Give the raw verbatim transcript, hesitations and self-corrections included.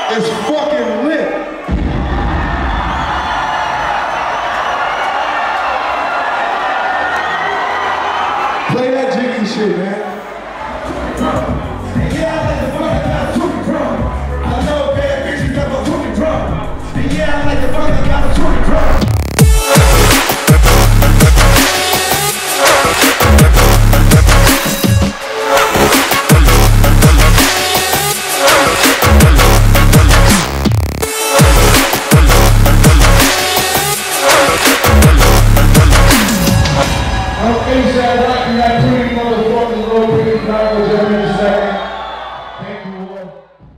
is fucking lit. Play that jiggy shit, man. Yeah, I like the fuck I got a tootie drum. I know bad bitches got a tootie drum. And yeah, I like the fuck I got a tootie drum. A$AP Rocky, you got three motherfuckers, little pretty knowledge every second. Thank you all.